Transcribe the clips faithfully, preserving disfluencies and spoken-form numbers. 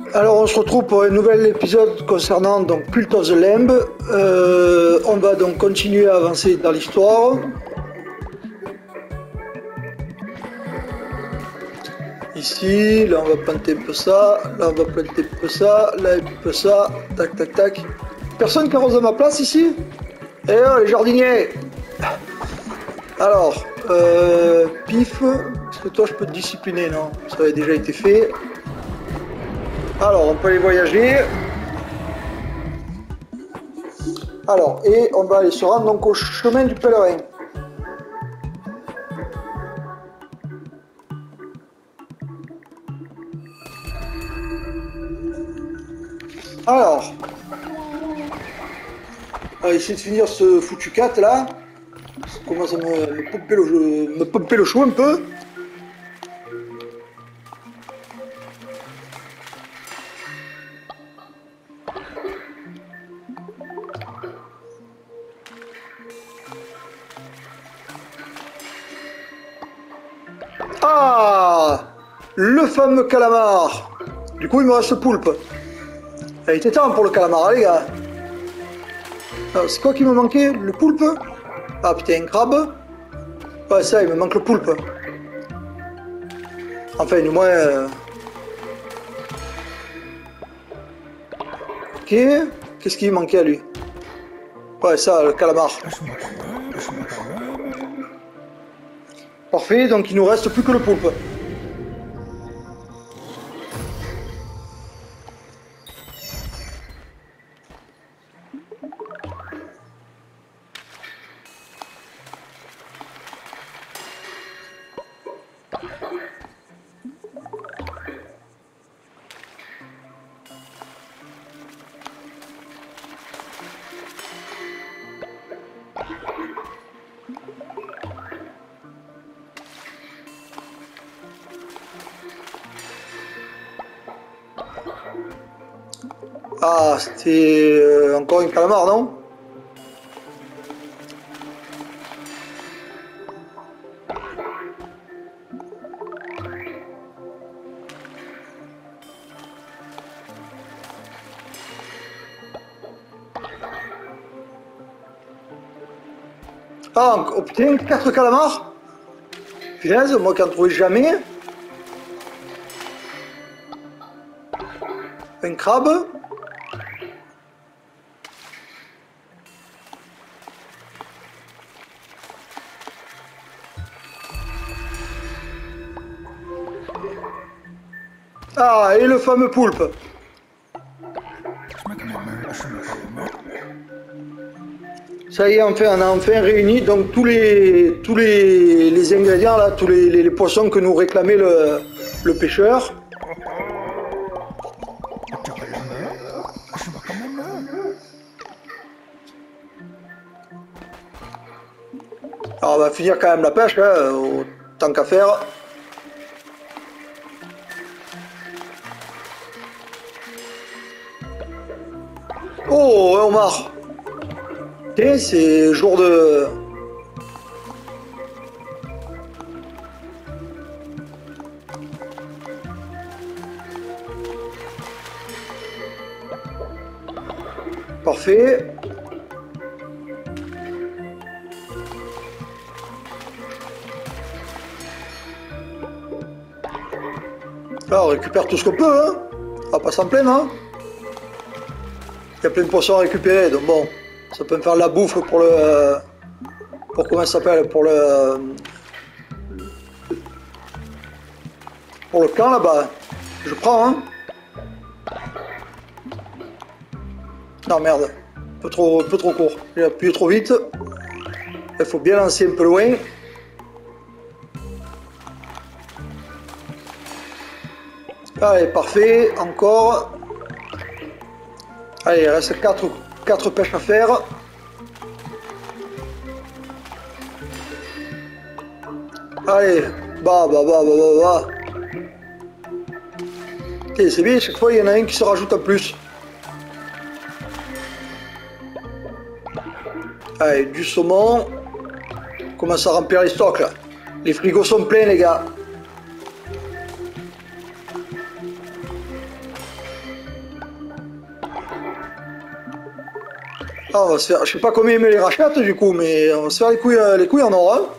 Alors on se retrouve pour un nouvel épisode concernant donc Cult of the Lamb. Euh, on va donc continuer à avancer dans l'histoire. Ici, là on va planter un peu ça, là on va planter un peu ça, là un peu ça, tac tac tac. Personne qui arrose à ma place ici? Eh oh les jardiniers! Alors, euh, pif, est-ce que toi je peux te discipliner? Non, ça avait déjà été fait. Alors, on peut aller voyager. Alors, et on va aller se rendre donc au chemin du pèlerin. Alors, on va essayer de finir ce foutu cat là. Ça commence à me, me, pomper le, me pomper le chou un peu. Ah, le fameux calamar. Du coup, il me reste le poulpe. Il était temps pour le calamar, hein, les gars. C'est quoi qui me manquait? Le poulpe? Ah putain, un crabe. Ouais, ça, il me manque le poulpe. Enfin, du moins... Euh... Ok. Qu'est-ce qui manquait à lui? Ouais, ça, le calamar. Parfait, donc il nous reste plus que le poulpe. Ah, c'était euh, encore une calamar, non? Ah, oh putain, quatre calamars? Punaise, moi qui en trouvais jamais. Un crabe. Ah, et le fameux poulpe. Ça y est, enfin, on a enfin réuni donc tous les tous les, les ingrédients là, tous les, les, les poissons que nous réclamait le, le pêcheur. Alors on va finir quand même la pêche, hein, autant qu'à faire. Oh, un homard. Tiens, c'est jour de... Parfait. Là, on récupère tout ce qu'on peut, hein. On va pas s'en plaindre, hein. Il y a plein de poissons à récupérer, donc bon, ça peut me faire de la bouffe pour le... Pour comment ça s'appelle? Pour le... Pour le camp, là-bas. Je prends, hein. Non, merde. Un peu trop, un peu trop court. J'ai appuyé trop vite. Il faut bien lancer un peu loin. Allez, parfait. Encore. Allez, il reste quatre pêches à faire. Allez, bah, bah, bah, bah, bah, bah. C'est bien, chaque fois il y en a un qui se rajoute en plus. Allez, du saumon. On commence à remplir les stocks là. Les frigos sont pleins, les gars. Ah, on va se faire, je sais pas combien il me les rachète du coup, mais on va se faire les couilles, euh, les couilles en or. Hein.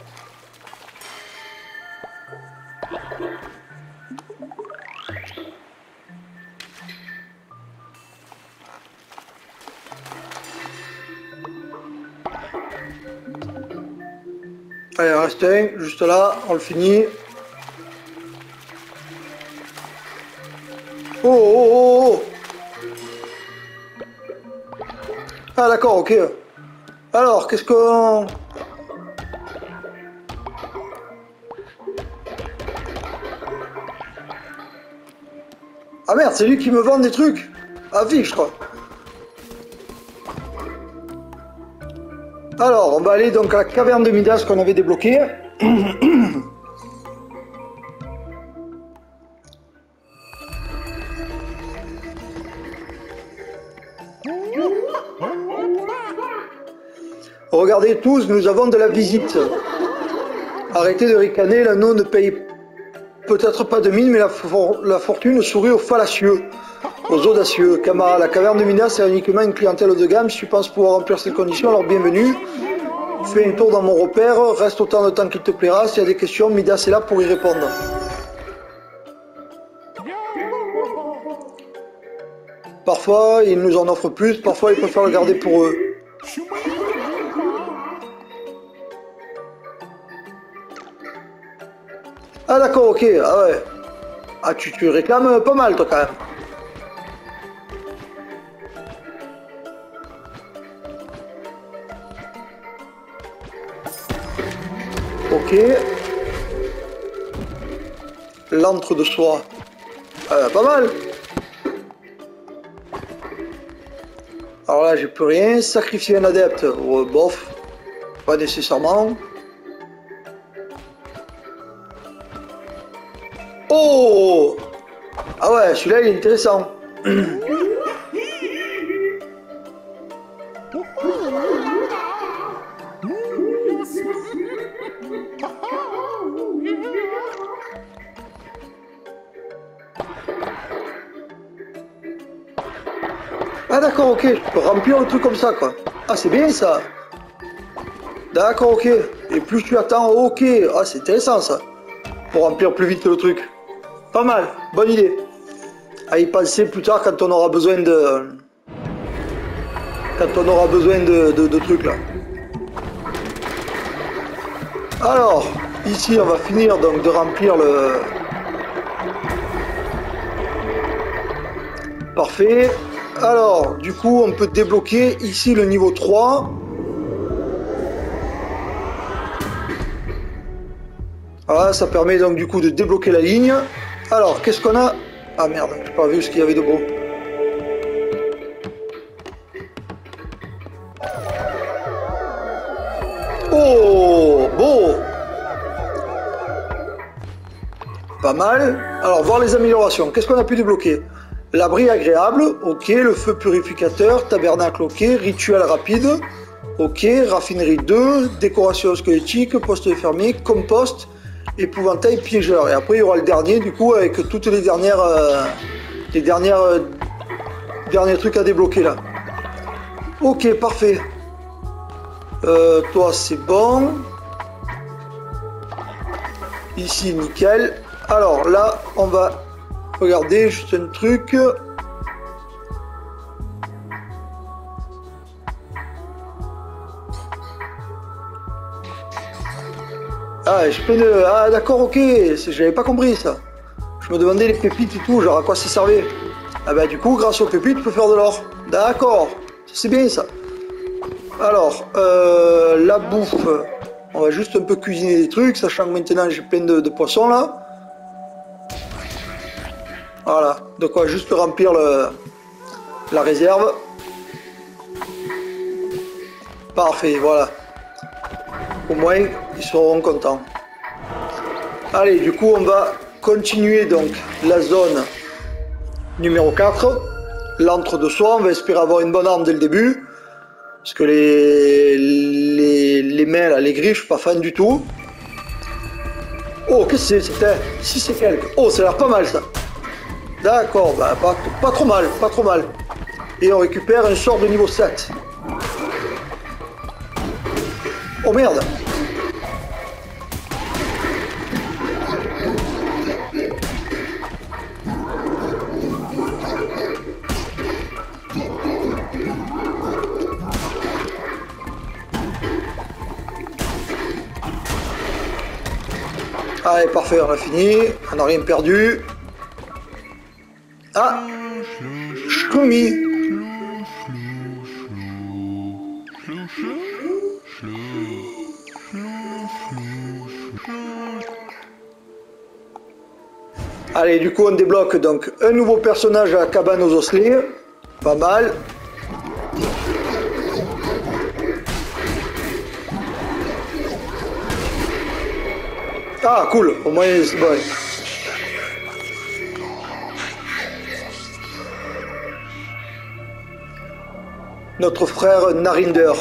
Allez, il en reste un, juste là, on le finit. Oh, oh, oh, oh. Ah d'accord, ok. Alors, qu'est-ce qu'on... Ah merde, c'est lui qui me vend des trucs. À vie, je crois. Alors, on va aller donc à la caverne de Midas qu'on avait débloquée. Regardez tous, nous avons de la visite. Arrêtez de ricaner, l'anneau ne paye peut-être pas de mine, mais la, for la fortune sourit aux fallacieux, aux audacieux. Camara, la caverne de Midas est uniquement une clientèle haut de gamme. Si tu penses pouvoir remplir ces conditions, alors bienvenue. Fais un tour dans mon repère, reste autant de temps qu'il te plaira. S'il y a des questions, Midas est là pour y répondre. Parfois, ils nous en offrent plus, parfois ils préfèrent le garder pour eux. Ah d'accord, ok, ah ouais. Ah tu, tu réclames pas mal toi quand même. Ok. L'antre de soie. Euh, pas mal. Alors là j'ai plus rien. Sacrifier un adepte. Oh, bof. Pas nécessairement. Oh! Ah ouais, celui-là il est intéressant. Ah d'accord, ok, je peux remplir le truc comme ça quoi. Ah c'est bien ça. D'accord, ok. Et plus tu attends, ok. Ah c'est intéressant ça. Pour remplir plus vite le truc. Pas mal, bonne idée. À y penser plus tard quand on aura besoin de... Quand on aura besoin de, de, de trucs là. Alors, ici on va finir donc de remplir le... Parfait. Alors, du coup on peut débloquer ici le niveau trois. Voilà, ça permet donc du coup de débloquer la ligne. Alors, qu'est-ce qu'on a? Ah merde, j'ai pas vu ce qu'il y avait de beau. Oh, beau. Pas mal. Alors, voir les améliorations. Qu'est-ce qu'on a pu débloquer? L'abri agréable, ok. Le feu purificateur, tabernacle, ok. Rituel rapide, ok. Raffinerie deux, décoration squelettique, poste fermé, compost, épouvantail piégeur. Et après, il y aura le dernier, du coup, avec toutes les dernières... Euh, les dernières... Euh, derniers trucs à débloquer, là. Ok, parfait. Euh, toi, c'est bon. Ici, nickel. Alors, là, on va... Regardez, juste un truc. Ah, je peux de... Ah, d'accord, ok. J'avais pas compris ça. Je me demandais les pépites et tout, genre à quoi ça servait. Ah bah du coup, grâce aux pépites, tu peux faire de l'or. D'accord. C'est bien ça. Alors, euh, la bouffe. On va juste un peu cuisiner des trucs, sachant que maintenant j'ai plein de, de poissons là. Voilà, de quoi juste remplir le, la réserve. Parfait, voilà. Au moins, ils seront contents. Allez, du coup, on va continuer donc la zone numéro quatre. L'antre de soie, on va espérer avoir une bonne arme dès le début. Parce que les, les, les mains, là, les griffes, je suis pas fan du tout. Oh, qu'est-ce que c'est? C'était si c'est quelque. Oh, ça a l'air pas mal ça. D'accord, bah, pas, pas trop mal, pas trop mal. Et on récupère un sort de niveau sept. Oh merde. Allez, parfait, on a fini. On n'a rien perdu. Ah, Shroomy. Allez, du coup, on débloque donc un nouveau personnage à la cabane aux osselets. Pas mal. Ah, cool. Au moins, c'est bon. Notre frère Narinder.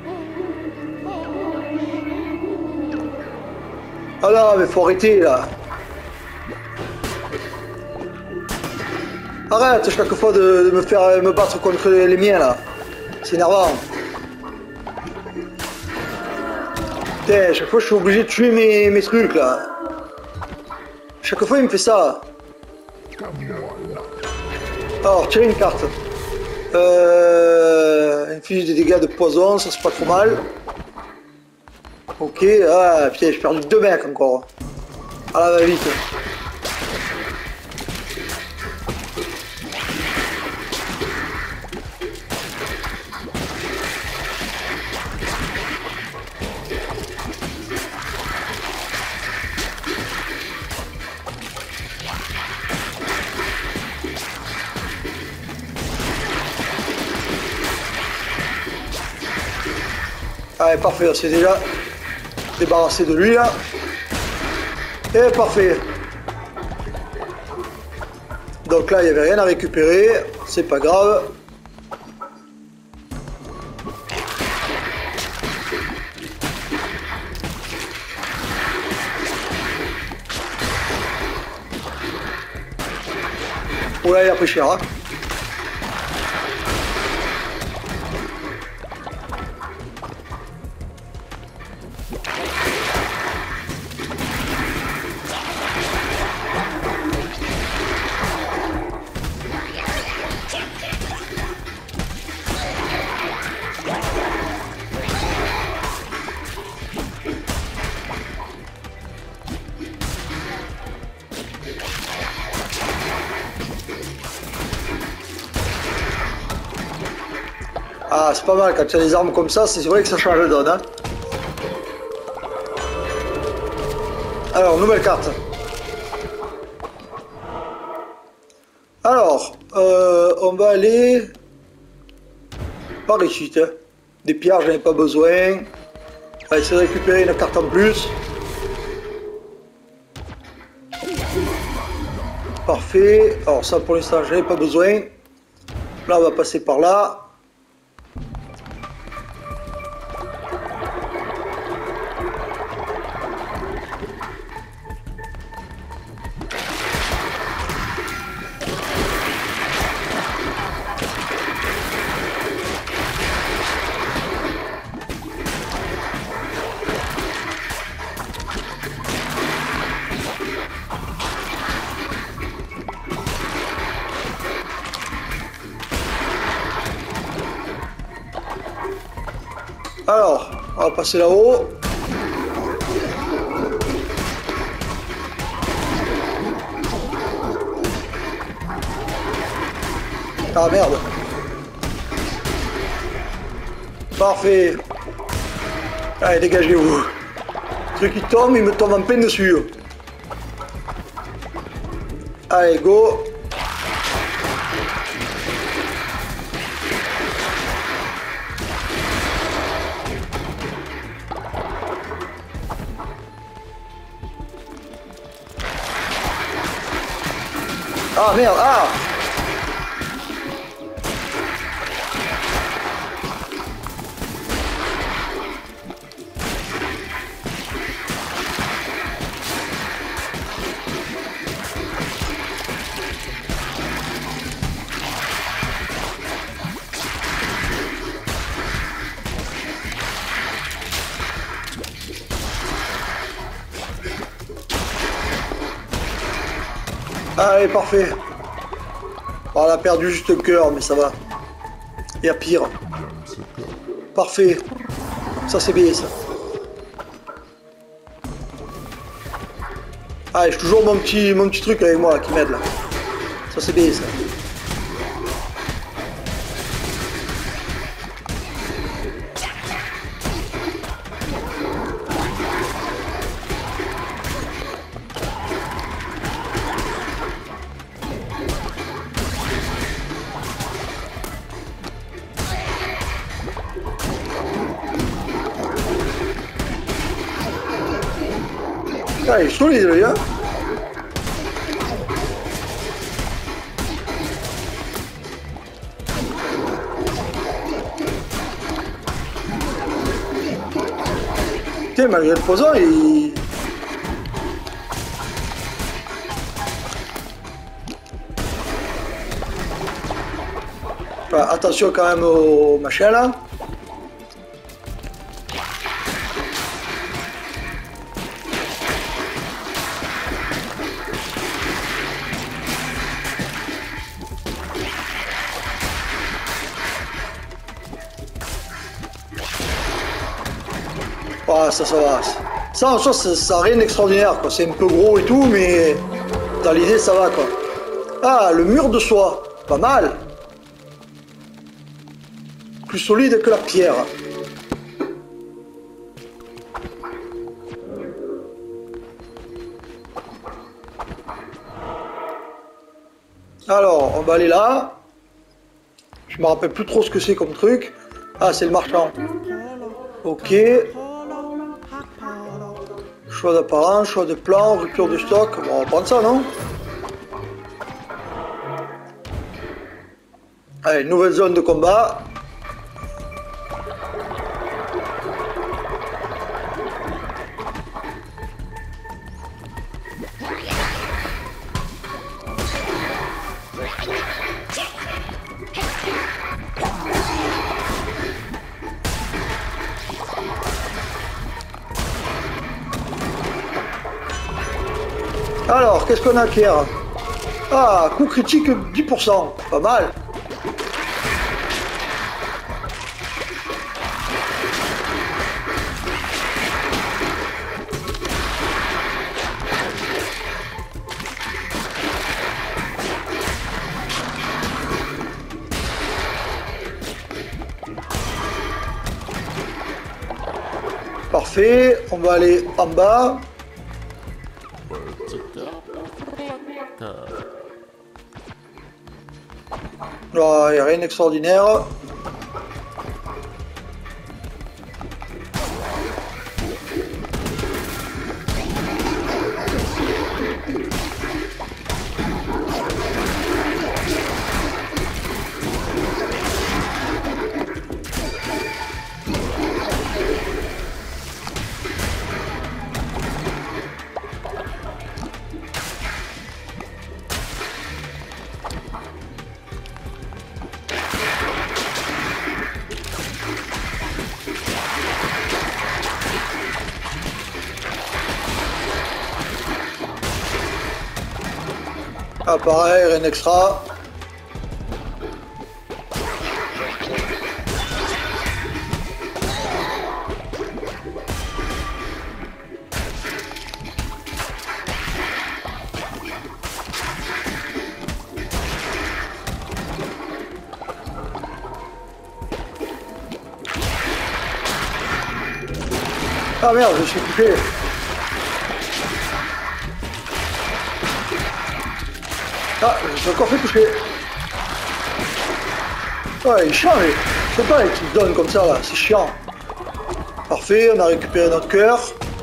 Ah là, mais faut arrêter là. Arrête chaque fois de, de me faire me battre contre les, les miens là. C'est énervant. Putain, chaque fois je suis obligé de tuer mes, mes trucs là. Chaque fois il me fait ça. Alors, tiens une carte. Euh, inflige des dégâts de poison, ça c'est pas trop mal. Ok, ah putain, j'ai perdu deux mecs encore. Ah là, va vite. Allez, parfait, c'est déjà débarrassé de lui là. Et parfait. Donc là, il n'y avait rien à récupérer, c'est pas grave. Oh là, il a pris cher, hein. Ah, c'est pas mal, quand tu as des armes comme ça, c'est vrai que ça change de donne. Hein. Alors, nouvelle carte. Alors, euh, on va aller par ici. Hein. Des pierres, j'en ai pas besoin. On va essayer de récupérer une carte en plus. Parfait. Alors ça, pour l'instant, j'en ai pas besoin. Là, on va passer par là. Alors, on va passer là-haut. Ah merde. Parfait. Allez, dégagez-vous. Le truc qui tombe, il me tombe en plein dessus. Allez, go. Ah merde, ah! Allez, parfait. Oh, on a perdu juste le cœur, mais ça va. Il y a pire. Parfait. Ça, c'est bien, ça. Ah, j'ai toujours mon petit, mon petit truc avec moi là, qui m'aide là. Ça, c'est bien, ça. Ah, il est solide, le gars. Tiens, malgré le poison, il... Enfin, attention quand même au machin là. Ah, ça, ça va. Ça, en soi, ça, ça n'a rien d'extraordinaire, quoi. C'est un peu gros et tout, mais dans l'idée, ça va, quoi. Ah, le mur de soie. Pas mal. Plus solide que la pierre. Alors, on va aller là. Je me rappelle plus trop ce que c'est comme truc. Ah, c'est le marchand. Ok. Choix d'apparence, choix de plan, rupture de stock. Bon, on va prendre ça, non? Allez, nouvelle zone de combat. Alors, qu'est-ce qu'on acquiert? Ah, coup critique dix pour cent. Pas mal. Parfait, on va aller en bas. Il n'y a rien d'extraordinaire. Ah, pareil, rien d'extra. Ah merde, je suis coupé. Ah, je suis encore fait toucher. Ouais, il est chiant, mais je sais pas, il te donne comme ça, là, c'est chiant. Parfait, on a récupéré notre cœur.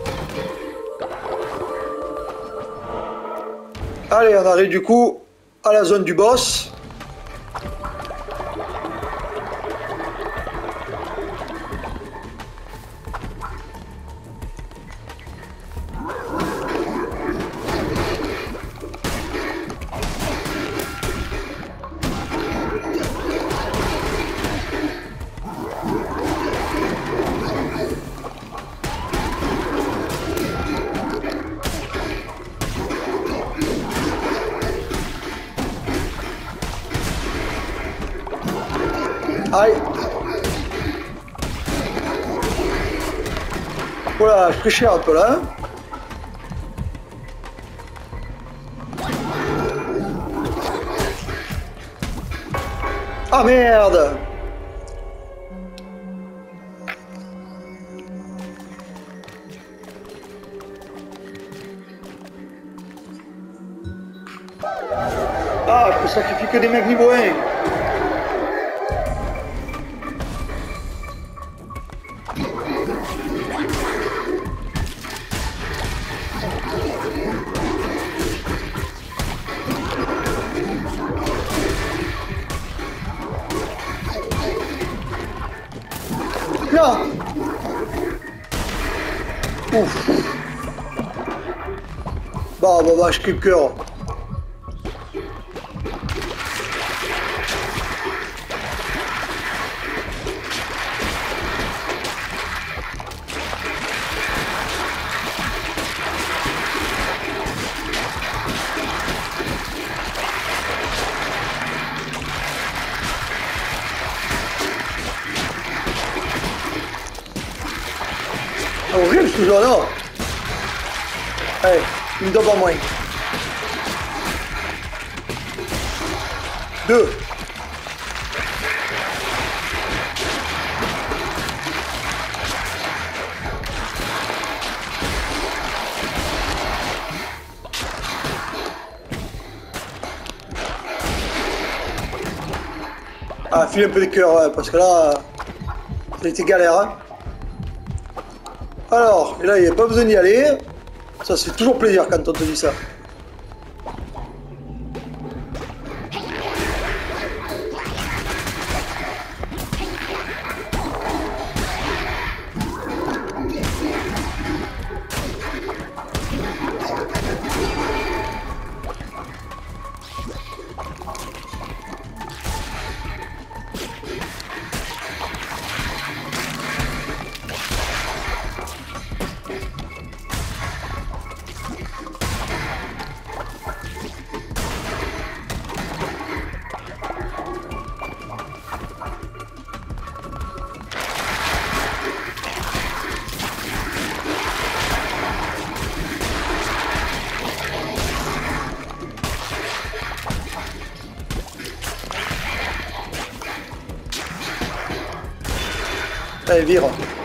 Allez, on arrive du coup à la zone du boss. Aïe. Voilà, je trichais un peu là. Ah merde. Ah, je peux sacrifier que des mecs niveau un. Non. Ouf. Bah, bah, bah, je clique cœur. Horrible ce jeu-là. Allez, une dope en moins. Deux. Ah, file un peu de cœur, ouais, parce que là, ça a été galère. Hein. Alors, et là, il n'y a pas besoin d'y aller. Ça, c'est toujours plaisir quand on te dit ça. Allez, vire.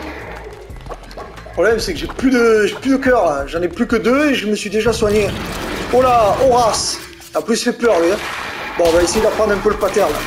Le problème, c'est que j'ai plus de, j'ai plus de cœur là. J'en ai plus que deux et je me suis déjà soigné. Oh là, Horace. En plus, il fait peur, lui. Hein. Bon, on va essayer d'apprendre un peu le pattern là.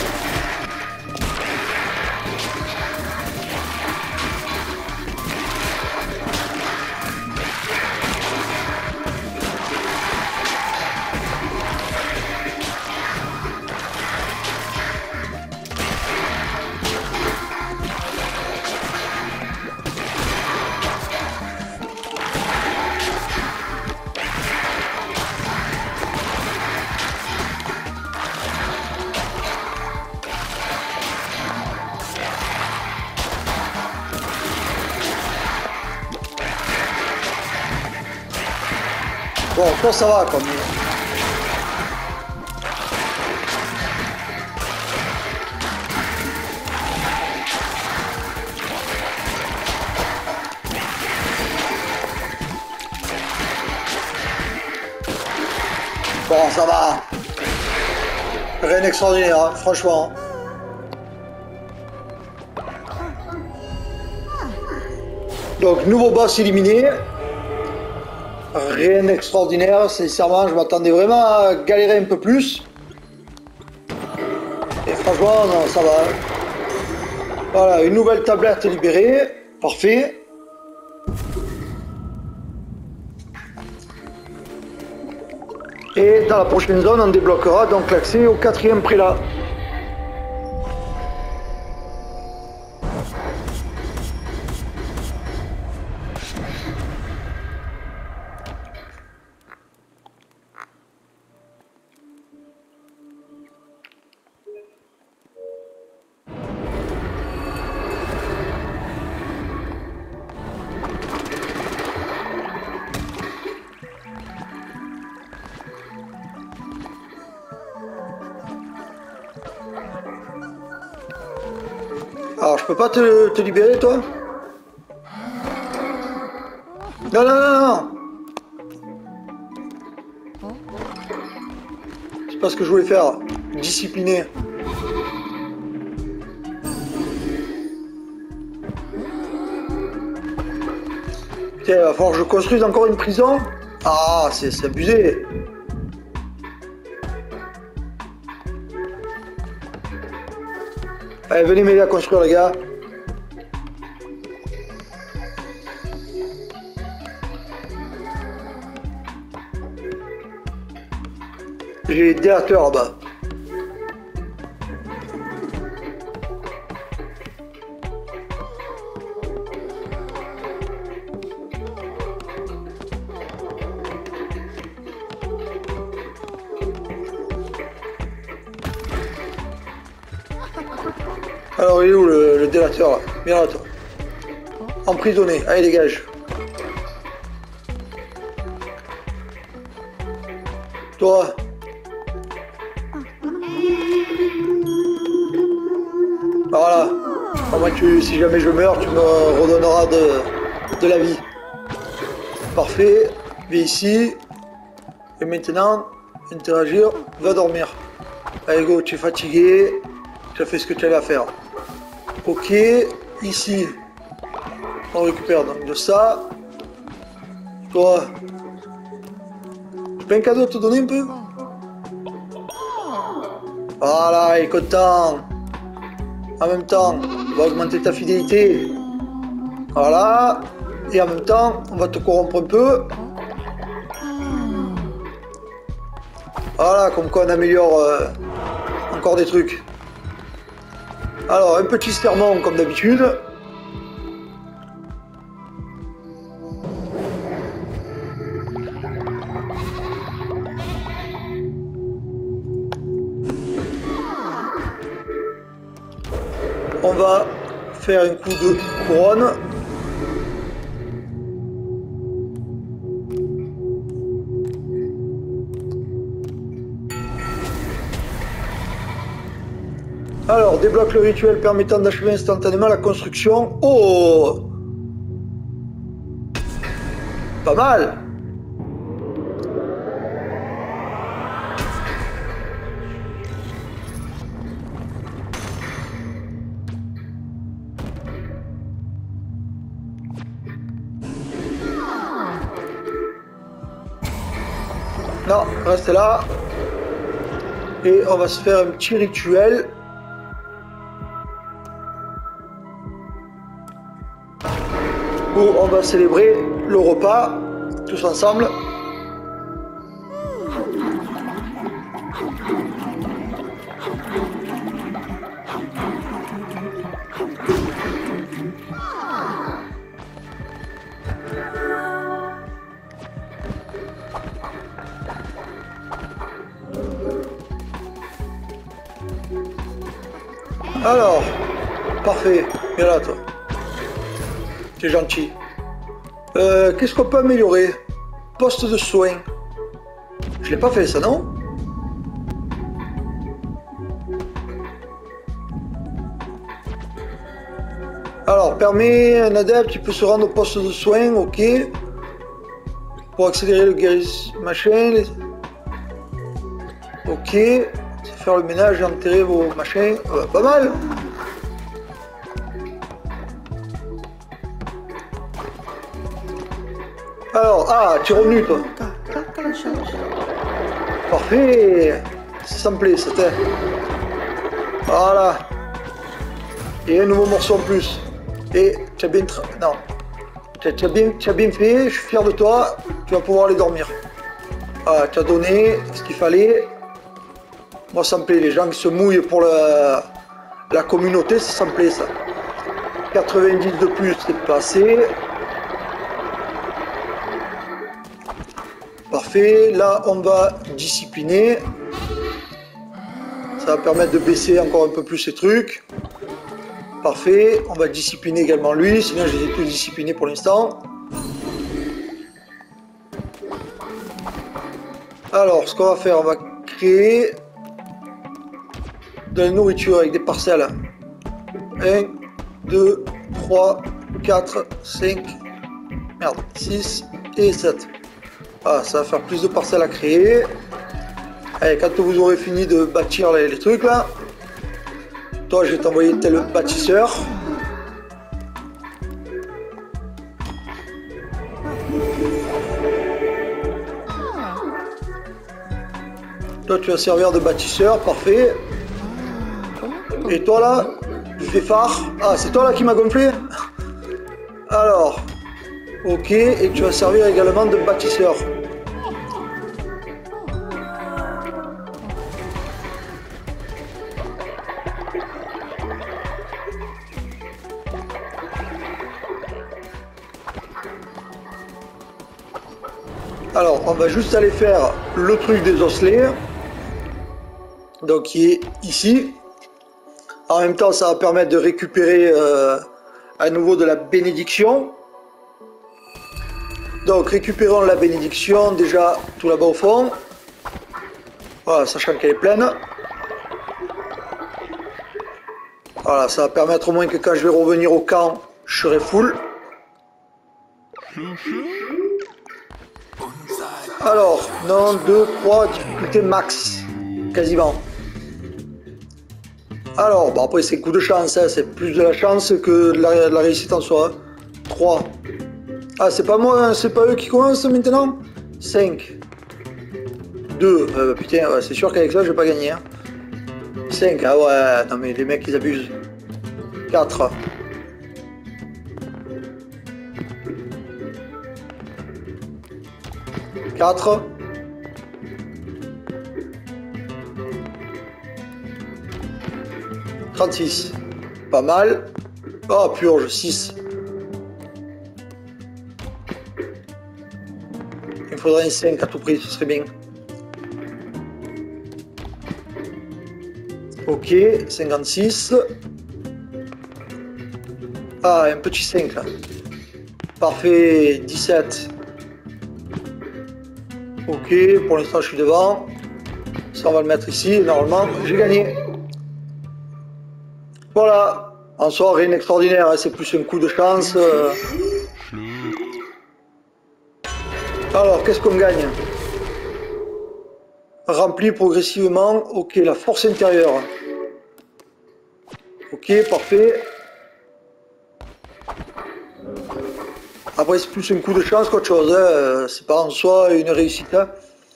Bon, toi ça va comme. Bon, ça va. Rien d'extraordinaire, hein, franchement. Donc, nouveau boss éliminé. Rien d'extraordinaire, sincèrement, je m'attendais vraiment à galérer un peu plus. Et franchement, non, ça va. Voilà, une nouvelle tablette libérée. Parfait. Et dans la prochaine zone, on débloquera donc l'accès au quatrième prélat. Alors, je peux pas te, te libérer, toi? Non, non, non, non. C'est pas ce que je voulais faire. Discipliner. Putain, il va falloir que je construise encore une prison. Ah, c'est abusé. Allez, venez m'aider à construire, les gars. J'ai les délateurs là-bas. Alors, il est où le, le délateur là? Viens là, toi. Emprisonné. Allez, dégage. Toi. Voilà. Au moins, tu, si jamais je meurs, tu me redonneras de, de la vie. Parfait. Viens ici. Et maintenant, interagir. Va dormir. Allez, go, tu es fatigué. Tu as fait ce que tu avais à faire. Ok. Ici. On récupère donc de ça. Toi. Je peux un cadeau te donner un peu? Voilà, il est content. En même temps, on va augmenter ta fidélité. Voilà. Et en même temps, on va te corrompre un peu. Voilà, comme quoi on améliore euh, encore des trucs. Alors, un petit sermon comme d'habitude. On va faire un coup de couronne. Alors, débloque le rituel permettant d'achever instantanément la construction. Oh! Pas mal! Non, restez là. Et on va se faire un petit rituel. Où on va célébrer le repas, tous ensemble. Alors, parfait, viens là toi. C'est gentil. Euh, Qu'est-ce qu'on peut améliorer? Poste de soins. Je l'ai pas fait ça, non? Alors, permet un adepte, il peut se rendre au poste de soins, ok. Pour accélérer le guérissement, machin. Les... Ok. Faire le ménage et enterrer vos machins. Euh, pas mal. Alors, ah, tu es revenu toi. Parfait. Ça me plaît, c'était. Voilà. Et un nouveau morceau en plus. Et tu as bien... Non. Tu as, bien, tu as bien fait, je suis fier de toi. Tu vas pouvoir aller dormir. Voilà, tu as donné ce qu'il fallait. Moi, ça me plaît. Les gens qui se mouillent pour la, la communauté, ça, ça me plaît, ça. quatre-vingt-dix de plus, c'est passé. Parfait. Là, on va discipliner. Ça va permettre de baisser encore un peu plus ces trucs. Parfait. On va discipliner également lui. Sinon, je les ai tous disciplinés pour l'instant. Alors, ce qu'on va faire, on va créer de la nourriture avec des parcelles. un, deux, trois, quatre, cinq, merde, six et sept. Ah, ça va faire plus de parcelles à créer. Allez, quand vous aurez fini de bâtir les, les trucs là, toi je vais t'envoyer tel bâtisseur. Toi tu vas servir de bâtisseur, parfait. Et toi là, je fais phare. Ah, c'est toi là qui m'a gonflé? Alors, ok, et tu vas servir également de bâtisseur. Alors, on va juste aller faire le truc des osselets. Donc, qui est ici. En même temps, ça va permettre de récupérer euh, à nouveau de la bénédiction. Donc, récupérons la bénédiction déjà tout là-bas au fond. Voilà, sachant qu'elle est pleine. Voilà, ça va permettre au moins que quand je vais revenir au camp, je serai full. Alors, non, deux, trois, difficulté max, quasiment. Alors, bon après c'est coup de chance, hein, c'est plus de la chance que de la, de la réussite en soi. trois. Ah, c'est pas moi, c'est pas eux qui commencent maintenant. cinq. deux. Euh, putain, ouais, c'est sûr qu'avec ça, je vais pas gagner. Hein. cinq. Ah ouais, non mais les mecs, ils abusent. quatre. quatre. trente-six. Pas mal. Oh, purge, six. Il me faudrait un cinq à tout prix, ce serait bien. Ok, cinquante-six. Ah, un petit cinq là. Parfait, dix-sept. Ok, pour l'instant je suis devant. Ça on va le mettre ici, normalement j'ai gagné. Voilà, en soi rien d'extraordinaire, hein, c'est plus un coup de chance. Euh... Alors, qu'est-ce qu'on gagne? Rempli progressivement, ok, la force intérieure. Ok, parfait. Après c'est plus un coup de chance qu'autre chose, hein. C'est pas en soi une réussite. Hein.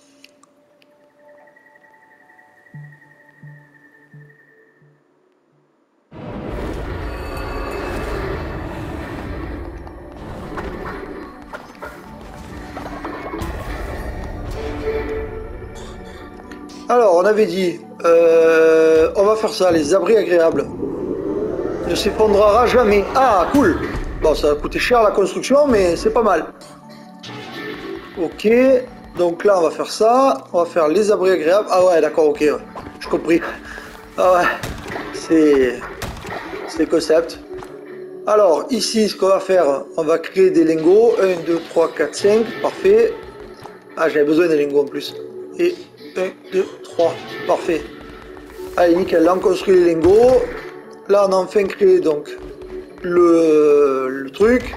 Alors, on avait dit, euh, on va faire ça, les abris agréables. Ne s'effondrera jamais. Ah, cool. Bon, ça va coûter cher la construction, mais c'est pas mal. Ok, donc là, on va faire ça. On va faire les abris agréables. Ah ouais, d'accord, ok, ouais. J'ai compris. Ah ouais, c'est... c'est le concept. Alors, ici, ce qu'on va faire, on va créer des lingots. un, deux, trois, quatre, cinq. Parfait. Ah, j'avais besoin des lingots en plus. Et un, deux, trois. Parfait. Allez, nickel. Là, on construit les lingots. Là, on a enfin créé donc le, le truc.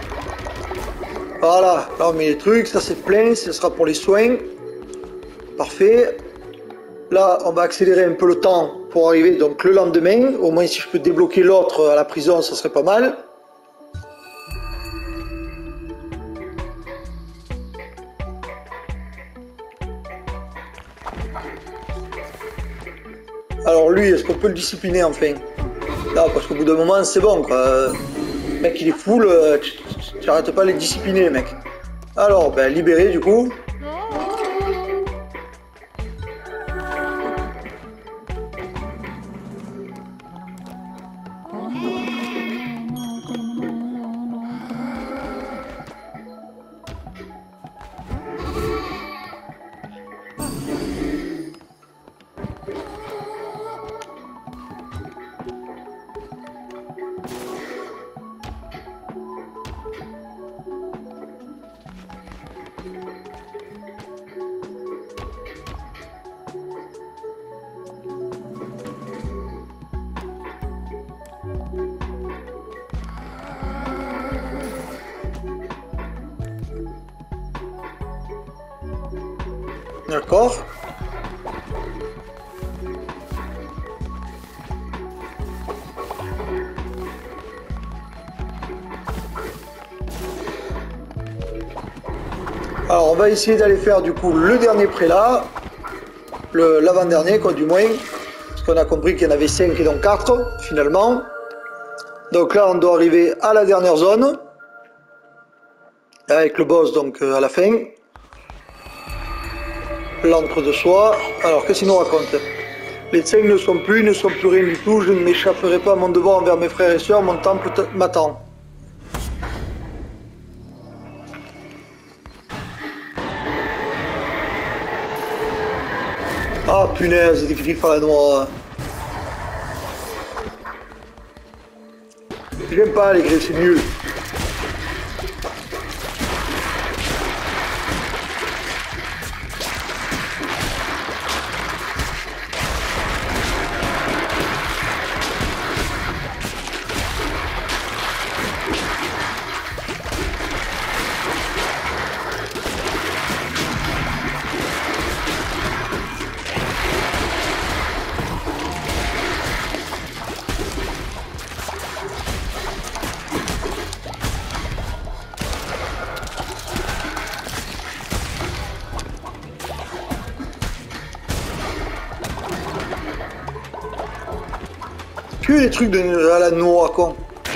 Voilà. Là, on met les trucs. Ça, c'est plein. Ce sera pour les soins. Parfait. Là, on va accélérer un peu le temps pour arriver donc le lendemain. Au moins, si je peux débloquer l'autre à la prison, ça serait pas mal. Alors lui, est-ce qu'on peut le discipliner enfin? Là, parce qu'au bout d'un moment, c'est bon, quoi. Le mec, il est full, tu n'arrêtes pas de les discipliner, mec. Alors, ben, libéré, du coup. D'accord. Alors on va essayer d'aller faire du coup le dernier prélat, le l'avant-dernier quoi du moins, parce qu'on a compris qu'il y en avait cinq et donc quatre finalement. Donc là on doit arriver à la dernière zone, avec le boss donc euh, à la fin. L'encre de soie. Alors qu'est-ce qu'il nous raconte? Les cinq ne sont plus, ne sont plus rien du tout, je ne m'échapperai pas à mon devoir envers mes frères et sœurs, mon temple m'attend. Ah punaise, des griffes à la noix. J'aime pas les griffes, c'est nul. Que les trucs de à la noix con.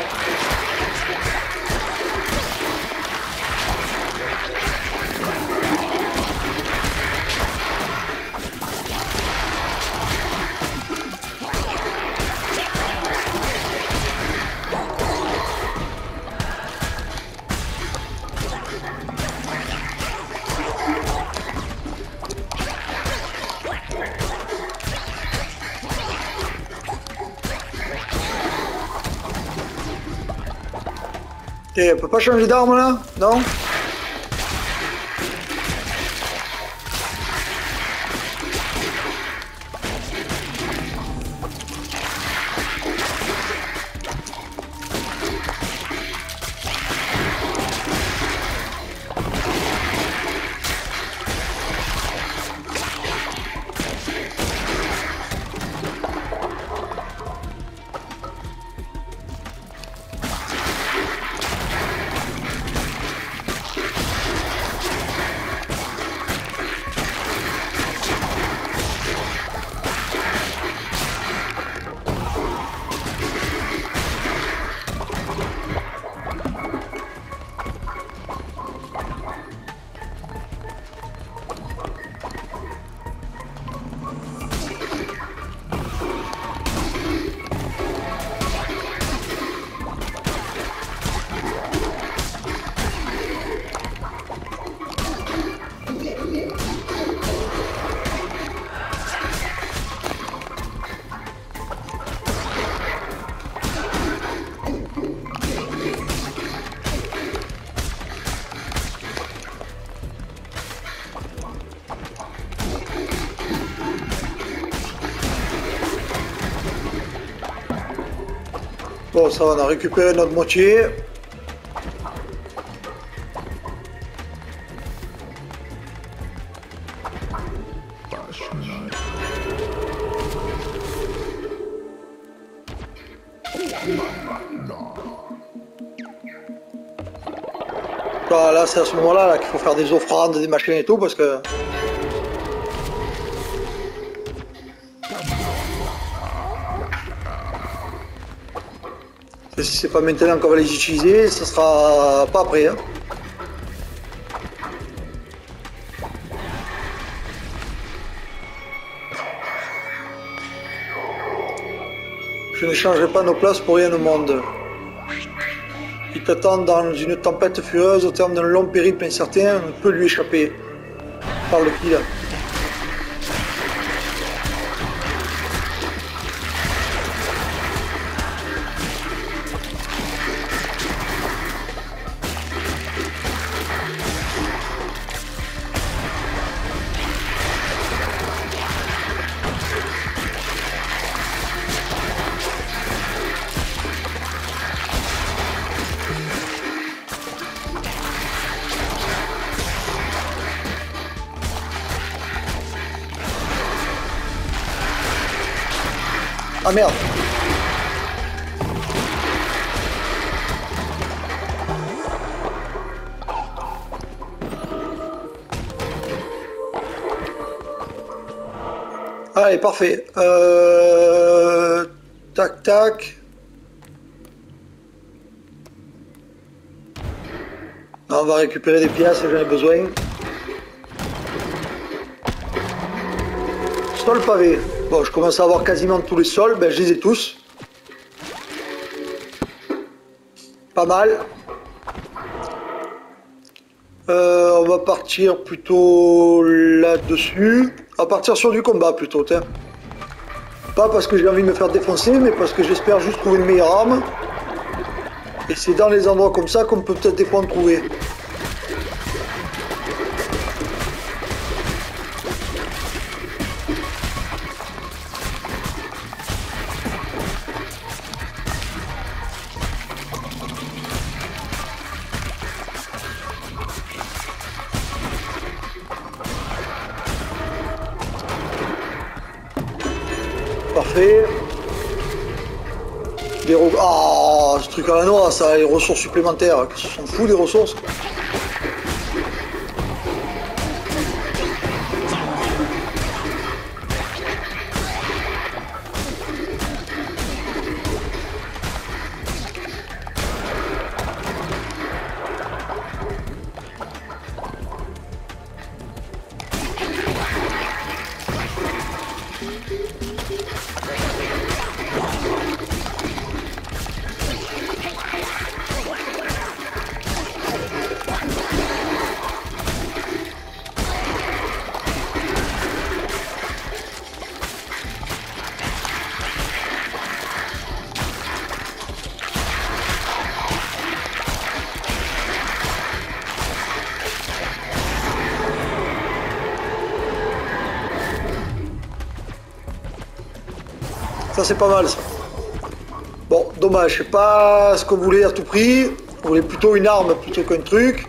Et on peut pas changer d'arme là? Non? Bon, ça va, on a récupéré notre moitié. Bah, là, c'est à ce moment-là -là, qu'il faut faire des offrandes, des machines et tout, parce que... Et si c'est pas maintenant qu'on va les utiliser, ça sera pas après. Hein. Je ne changerai pas nos places pour rien au monde. Il t'attend dans une tempête furieuse, au terme d'un long périple incertain, on ne peut lui échapper. Parle qui là? Ah merde. Allez, parfait. Euh... Tac, tac. On va récupérer des pièces si j'en ai besoin. Sol pavé. Bon, je commence à avoir quasiment tous les sols. Ben, je les ai tous. Pas mal. Euh, on va partir plutôt là-dessus. On va partir sur du combat plutôt. Tiens. Pas parce que j'ai envie de me faire défoncer, mais parce que j'espère juste trouver une meilleure arme. Et c'est dans les endroits comme ça qu'on peut peut-être des fois en trouver. Parfait. Des ro... Ah, ce truc à la noix, ça a les ressources supplémentaires. Ils se sont fous des ressources. Ça c'est pas mal ça. Bon, dommage, c'est pas ce qu'on voulait à tout prix. On voulait plutôt une arme plutôt qu'un truc.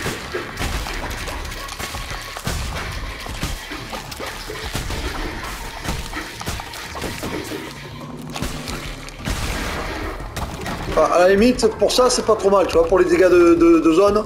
Enfin, à la limite, pour ça c'est pas trop mal, tu vois, pour les dégâts de, de, de zone.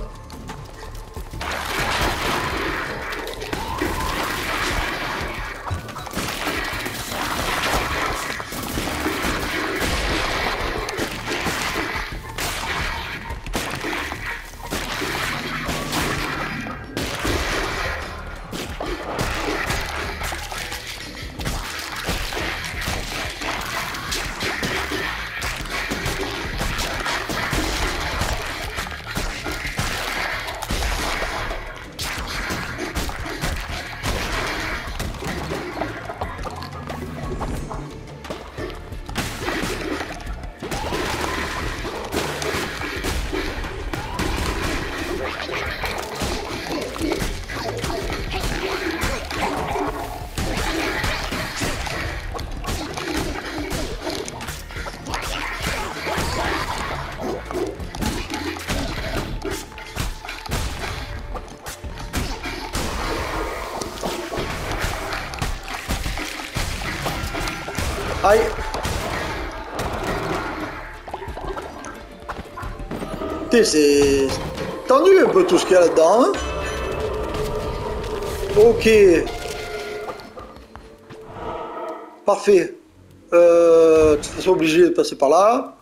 Aïe. C'est tendu un peu tout ce qu'il y a là-dedans. Hein. Ok. Parfait. Euh, de toute façon, obligé de passer par là.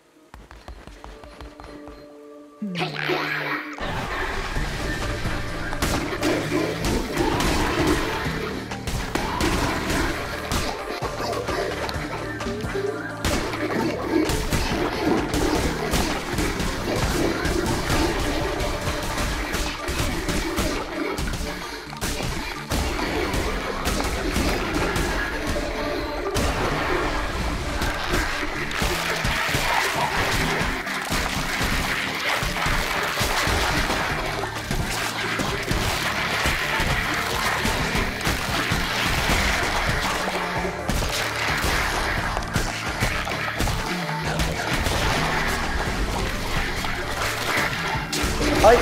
Aïe.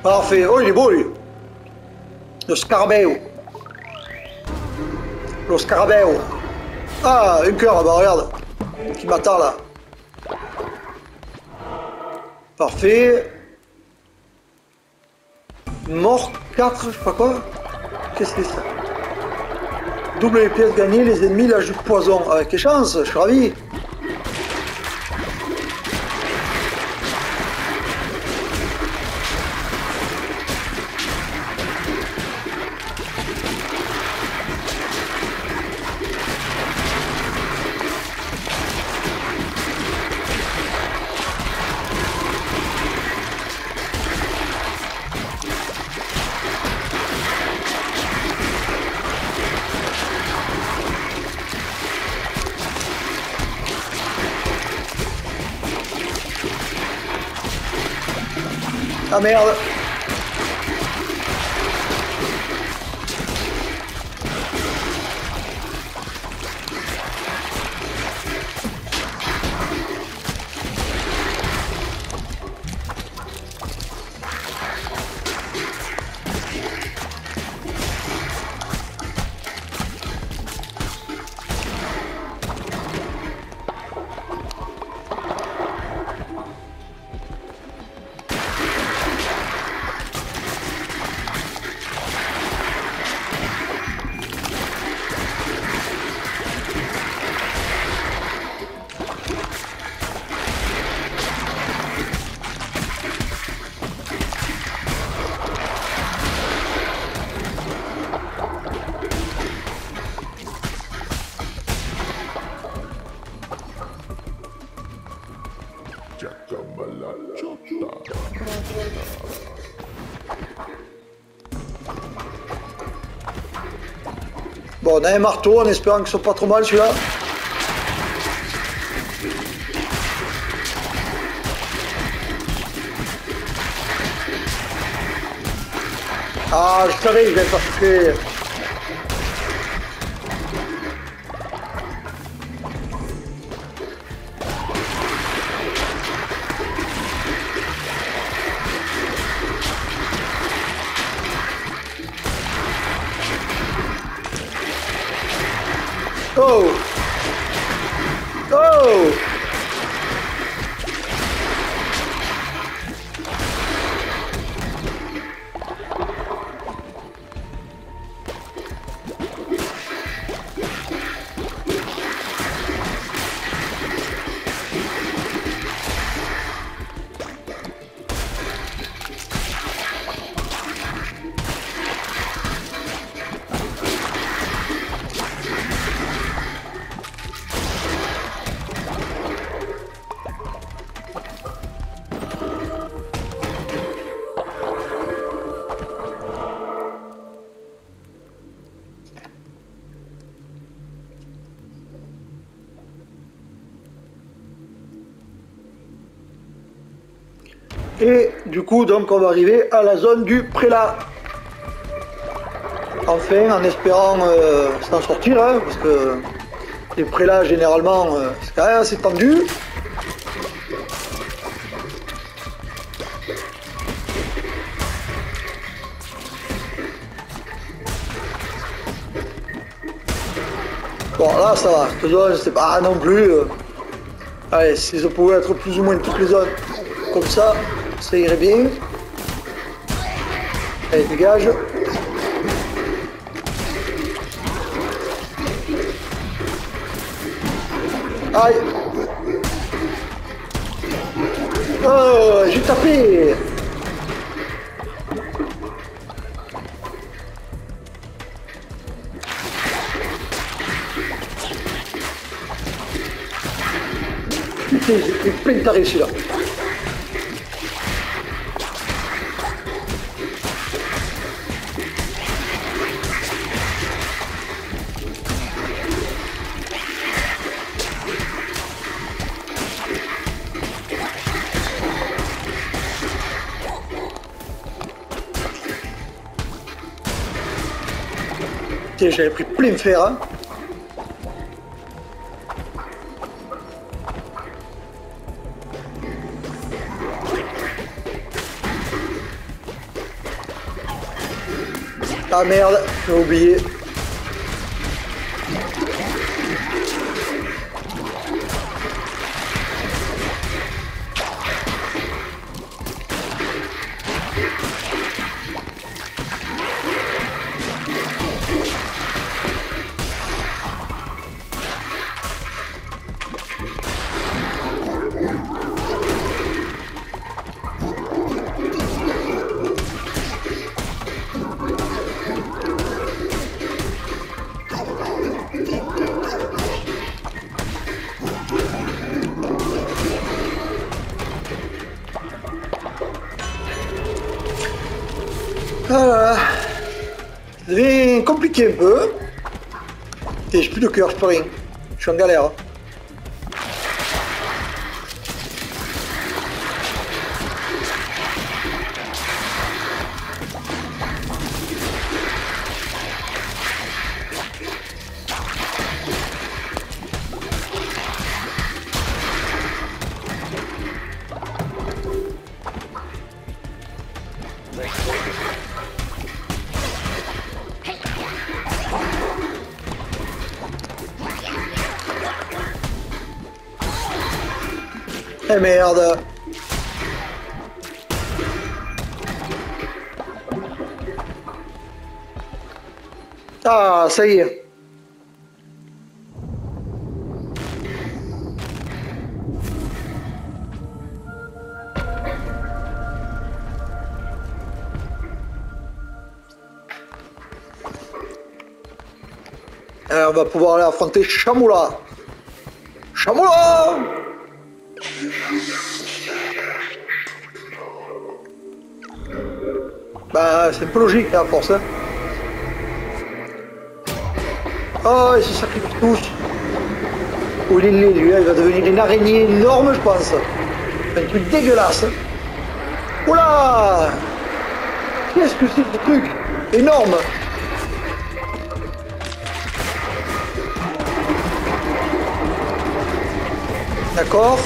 Parfait. Oh, il est beau, lui. Le scarabeo. Le scarabeo. Ah, un cœur, bah regarde. Qui m'attend, là. Parfait. Mort quatre, je sais pas quoi. Qu'est-ce que c'est ça? Double les pièces gagnées, les ennemis lâchent du poison. Avec quelle chance, je suis ravi. Ah merde. Bon, on a un marteau en espérant que ce soit pas trop mal celui-là. Ah, je savais que je vais pas toucher. Oh! Oh! Et du coup, donc, on va arriver à la zone du prélat. Enfin, en espérant euh, s'en sortir, hein, parce que les prélats, généralement, euh, c'est quand même assez tendu. Bon, là, ça va. Cette zone, c'est pas non plus... Euh... Allez, si ça pouvait être plus ou moins toutes les zones comme ça, ça irait bien. Allez, dégage. Aïe. Oh, j'ai tapé. Putain, j'ai pris plein de tarés celui-là. J'avais pris plein de fer, hein. Ah merde, j'ai oublié. Voilà. Ça devient compliqué un peu. Et j'ai plus de cœur, je peux rien. Je suis en galère. Eh merde. Ah, ça y est. Alors, on va pouvoir aller affronter Chamoula. Chamoula! Bah, c'est un peu logique, hein, à force. Hein. Oh, et c'est ça qui me touche. Où il est, lui, hein, il va devenir une araignée énorme, je pense. Un truc dégueulasse. Oula! Qu'est-ce que c'est ce truc? Énorme! D'accord.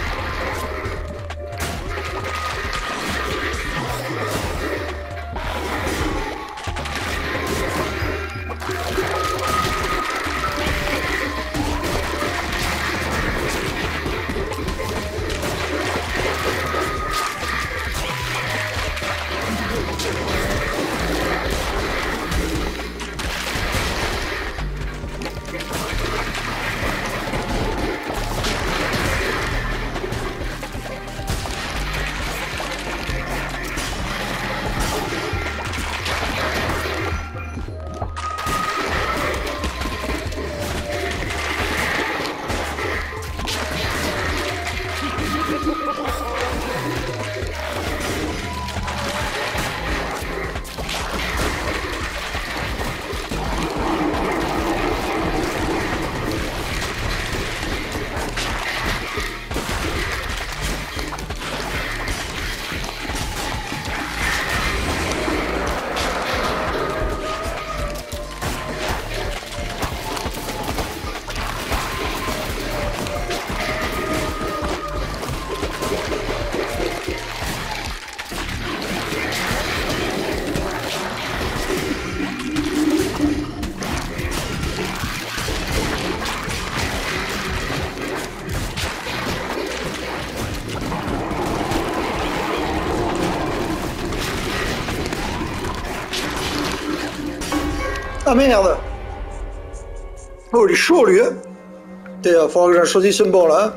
Ah merde! Oh, il est chaud lui, hein! Il va falloir que j'en choisisse un bon là.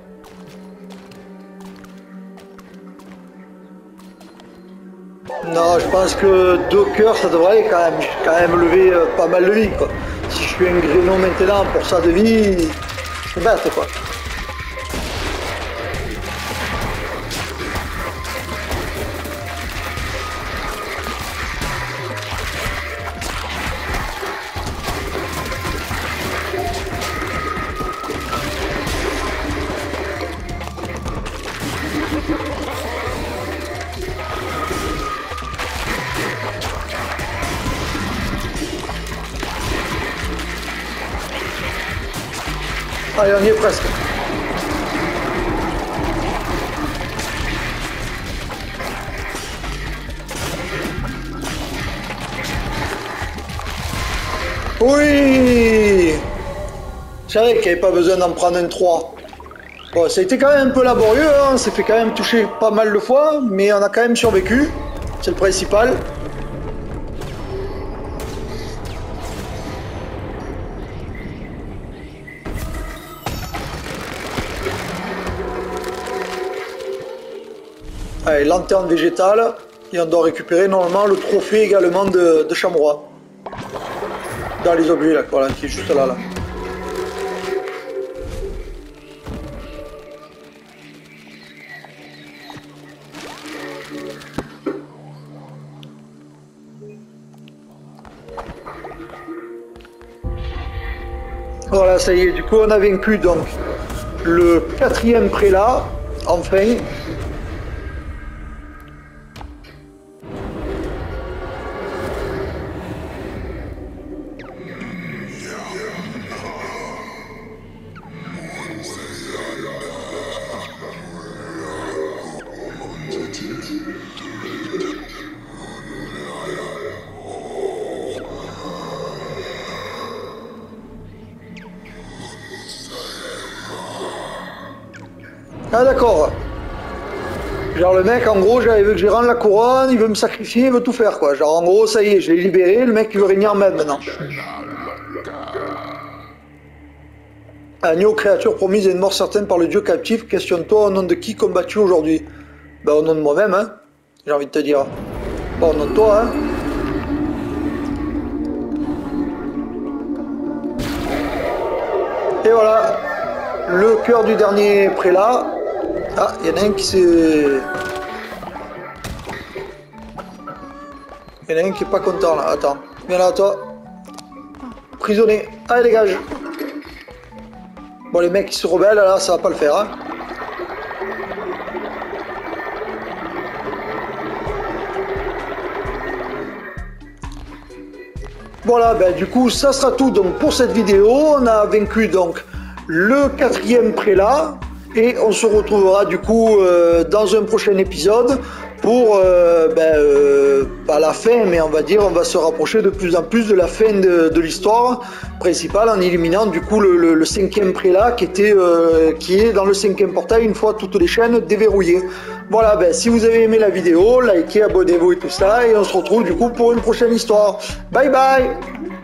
Non, je pense que deux cœurs ça devrait aller quand même. J'ai quand même levé euh, pas mal de vie quoi. Si je suis un grénon maintenant pour ça de vie, c'est bête quoi. Allez, on y est presque. Oui. C'est vrai qu'il n'y avait pas besoin d'en prendre un trois. Bon, ça a été quand même un peu laborieux, hein. On s'est fait quand même toucher pas mal de fois, mais on a quand même survécu. C'est le principal. Allez, lanterne végétale. Et on doit récupérer normalement le trophée également de, de chameau. Dans les objets là, voilà, qui est juste là, là. Voilà, ça y est, du coup on a vaincu donc le quatrième prélat, enfin. Ah d'accord. Genre le mec en gros, il veut que je rende la couronne, il veut me sacrifier, il veut tout faire quoi. Genre en gros ça y est, je l'ai libéré, le mec il veut régner en maître maintenant. Agneau, créature promise et une mort certaine par le dieu captif, questionne-toi au nom de qui combattu aujourd'hui? Ben au nom de moi-même, hein, j'ai envie de te dire. Bon, au nom de toi, hein. Et voilà, le cœur du dernier prélat. Ah, il y en a un qui s'est... Il y en a un qui est pas content là, attends. Viens là toi. Prisonnier. Allez dégage. Bon les mecs qui se rebellent là, ça va pas le faire hein. Voilà, ben du coup ça sera tout donc pour cette vidéo. On a vaincu donc le quatrième prélat. Et on se retrouvera du coup euh, dans un prochain épisode pour euh, ben, euh, pas la fin, mais on va dire on va se rapprocher de plus en plus de la fin de, de l'histoire principale en éliminant du coup le, le, le cinquième prélat qui était euh, qui est dans le cinquième portail une fois toutes les chaînes déverrouillées. Voilà, ben si vous avez aimé la vidéo, likez, abonnez-vous et tout ça, et on se retrouve du coup pour une prochaine histoire. Bye bye.